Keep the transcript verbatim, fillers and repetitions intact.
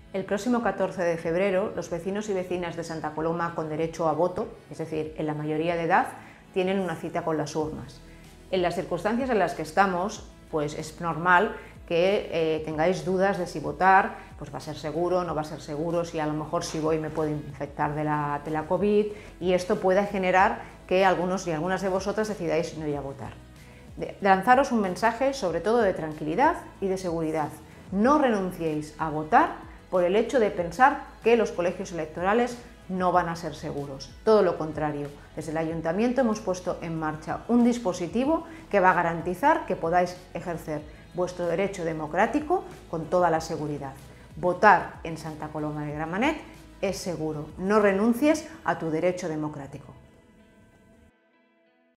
El próximo catorce de febrero, los vecinos y vecinas de Santa Coloma con derecho a voto, es decir, en la mayoría de edad, tienen una cita con las urnas. En las circunstancias en las que estamos, pues es normal que eh, tengáis dudas de si votar, pues va a ser seguro, no va a ser seguro, si a lo mejor si voy me puedo infectar de la, de la COVID, y esto puede generar que algunos y algunas de vosotras decidáis no ir a votar. De, de lanzaros un mensaje sobre todo de tranquilidad y de seguridad. No renunciéis a votar por el hecho de pensar que los colegios electorales no van a ser seguros. Todo lo contrario, desde el Ayuntamiento hemos puesto en marcha un dispositivo que va a garantizar que podáis ejercer vuestro derecho democrático con toda la seguridad. Votar en Santa Coloma de Gramenet es seguro. No renuncies a tu derecho democrático.